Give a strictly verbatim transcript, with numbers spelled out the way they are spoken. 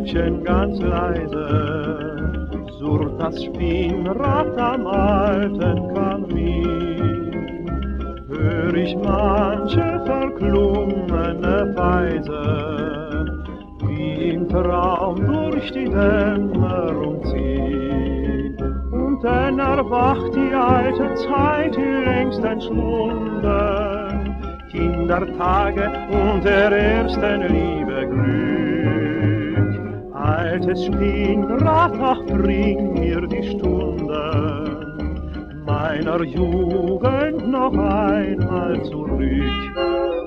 Mädchen ganz leise, surrt das Spinnrad am alten Kamin. Hör ich manche verklungene Weise, wie im Traum durch die Dämmerung zieht. Und dann erwacht die alte Zeit, die längst entschwunden, Kindertage und der ersten Liebe Glück. Altes Spinnrad, ach bring mir die Stunden meiner Jugend noch einmal zurück.